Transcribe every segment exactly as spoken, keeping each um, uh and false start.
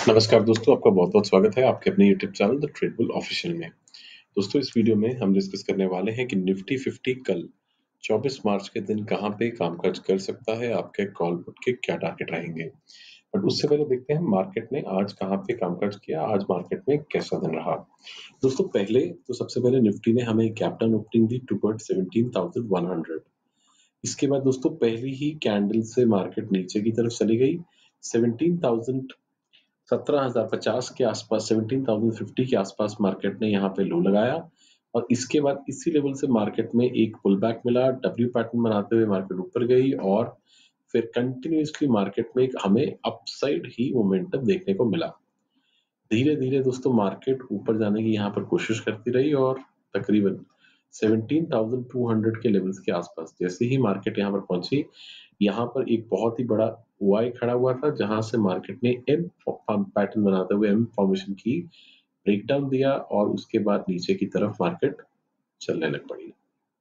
नमस्कार दोस्तों, आपका बहुत-बहुत स्वागत है आपके अपने YouTube channel the trade bull official में। दोस्तों इस वीडियो में हम डिस्कस करने वाले हैं कि निफ्टी फिफ्टी कल चौबीस मार्च के दिन कहां पे कामकाज कर सकता है, आपके कॉल पुट के क्या टारगेट रहेंगे। बट उससे पहले देखते हैं मार्केट ने आज कहां पे कामकाज किया, आज मार्केट में कैसा दिन रहा। दोस्तों पहले तो सबसे पहले निफ्टी ने हमें गैप डाउन ओपनिंग दी towards seventeen thousand one hundred. इसके बाद दोस्तों पहली ही कैंडल से मार्केट नीचे की तरफ चली गई सेवनटीन थाउज़ेंड सत्रह हज़ार पचास के आसपास सत्रह हज़ार पचास के आसपास मार्केट ने यहाँ पे लो लगाया और इसके बाद इसी लेवल से मार्केट में एक पुल बैक मिला, डब्ल्यू पैटर्न बनाते हुए मार्केट ऊपर गई और फिर कंटिन्यूअसली मार्केट में एक हमें अपसाइड ही मोमेंटम देखने को मिला। धीरे धीरे दोस्तों मार्केट ऊपर जाने की यहाँ पर कोशिश करती रही और तकरीबन सत्रह हज़ार दो सौ के लेवल्स के आसपास जैसे ही मार्केट यहाँ पर पहुंची, यहाँ पर एक बहुत ही बड़ा वाई खड़ा हुआ था जहां से मार्केट ने एम पैटर्न बनाते हुए एम फॉर्मेशन की ब्रेकडाउन दिया और उसके बाद नीचे की तरफ मार्केट चलने लग पड़ी।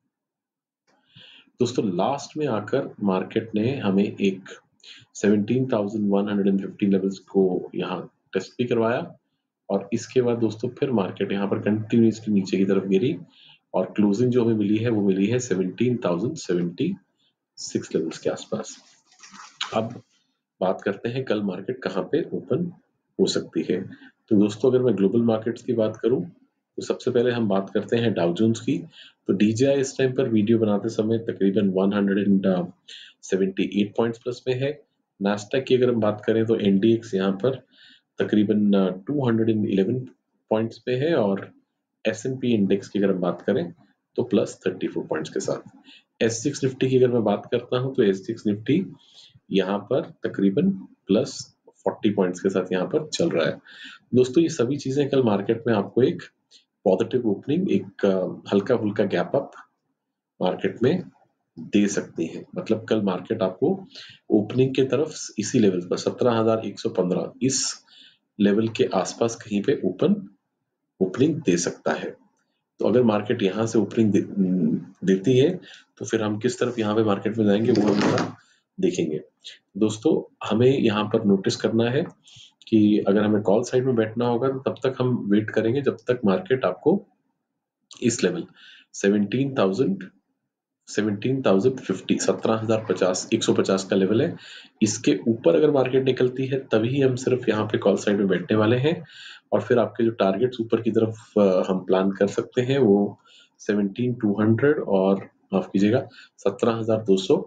दोस्तों लास्ट में आकर मार्केट ने हमें एक सत्रह हज़ार एक सौ पचास लेवल्स को यहाँ टेस्ट भी करवाया और इसके बाद दोस्तों फिर मार्केट यहाँ पर कंटिन्यूसली नीचे की तरफ गिरी और क्लोजिंग जो हमें मिली है वो मिली है सत्रह हज़ार छिहत्तर लेवल्स के आसपास। अब बात करते हैं कल मार्केट कहां पे ओपन हो सकती है। तो दोस्तों अगर मैं ग्लोबल मार्केट्स की बात करूं तो सबसे पहले हम बात करते हैं डाउ जोन्स की। तो डीजेआई इस टाइम पर वीडियो बनाते समय तकरीबन एक सौ अठहत्तर पॉइंट्स प्लस में है। नास्डैक की अगर हम बात करें तो एनडीएक्स यहाँ पर तकरीबन दो सौ ग्यारह पॉइंट्स पे है और एस एंड पी इंडेक्स की अगर हम बात करें तो प्लस चौंतीस पॉइंट्स के साथ। एस सिक्स निफ्टी की अगर मैं बात करता हूं तो एस सिक्स निफ्टी यहाँ पर तकरीबन प्लस चालीस पॉइंट्स के साथ यहाँ पर चल रहा है। दोस्तों ये सभी चीजें कल मार्केट में आपको एक पॉजिटिव ओपनिंग, एक हल्का फुल्का गैप अप मार्केट में दे सकती है। मतलब कल मार्केट आपको ओपनिंग के तरफ इसी लेवल पर सत्रह हज़ार एक सौ पंद्रह इस लेवल के आसपास कहीं पे ओपन ओपनिंग दे सकता है। तो अगर मार्केट यहाँ से ओपनिंग दे, देती है तो फिर हम किस तरफ यहाँ पे मार्केट में जाएंगे वो हम देखेंगे। दोस्तों हमें यहाँ पर नोटिस करना है कि अगर हमें कॉल साइड में बैठना होगा तो तब तक हम वेट करेंगे जब तक मार्केट आपको इस लेवल सत्रह हज़ार सत्रह हज़ार पचास सत्रह हज़ार पचास एक सौ पचास का लेवल है, इसके ऊपर अगर मार्केट निकलती है तभी हम सिर्फ यहाँ पे कॉल साइड में बैठने वाले हैं और फिर आपके जो टारगेट्स ऊपर की तरफ हम प्लान कर सकते हैं वो सत्रह हज़ार दो सौ और माफ कीजिएगा सत्रह हज़ार दो सौ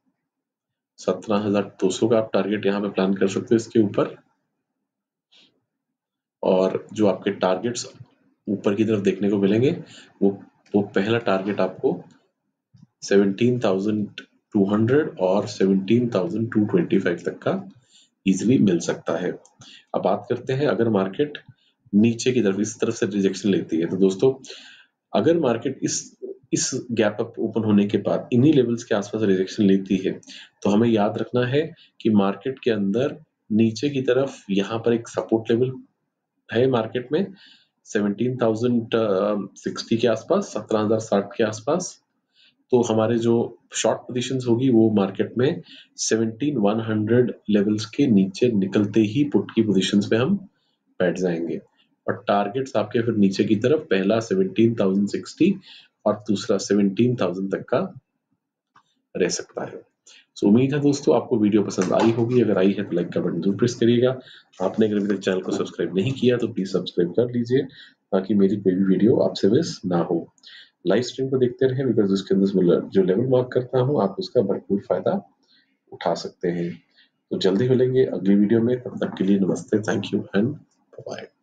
सत्रह हज़ार दो सौ का आप टारगेट यहाँ पे प्लान कर सकते हो इसके ऊपर। और जो आपके टारगेट्स ऊपर की तरफ देखने को मिलेंगे वो वो पहला टारगेट आपको सत्रह हज़ार दो सौ और सत्रह हज़ार दो सौ पच्चीस तक का इजीली मिल सकता है। अब बात करते हैं अगर मार्केट नीचे की तरफ इस तरफ से रिजेक्शन लेती है तो दोस्तों अगर मार्केट इस इस गैप अप ओपन होने के बाद इन्हीं लेवल्स के आसपास रिजेक्शन लेती है तो हमें याद रखना है कि मार्केट के अंदर नीचे की तरफ यहाँ पर एक सपोर्ट लेवल है मार्केट में सत्रह हज़ार साठ के आसपास सत्रह हज़ार साठ के आसपास। तो हमारे जो शॉर्ट पोजीशंस होगी वो मार्केट में सत्रह हज़ार लेवल्स के नीचे निकलते ही पुट की पोजीशंस पे हम बैठ जाएंगे और टारगेट्स आपके फिर नीचे की तरफ पहला सत्रह हज़ार साठ और दूसरा सत्रह हज़ार तक का रह सकता है। सो उम्मीद है दोस्तों आपको वीडियो पसंद आई होगी। अगर आई है तो लाइक का बटन जरूर प्रेस करिएगा। आपने अगर अभी तक चैनल को सब्सक्राइब नहीं किया तो प्लीज सब्सक्राइब कर लीजिए ताकि मेरी कोई भी वीडियो आपसे मिस ना हो। लाइव स्ट्रीम को देखते रहें बिकॉज उसके अंदर जो लेवल मार्क करता हूँ आप उसका भरपूर फायदा उठा सकते हैं। तो जल्दी मिलेंगे अगली वीडियो में, तब तक के लिए नमस्ते, थैंक यू एंड बाय।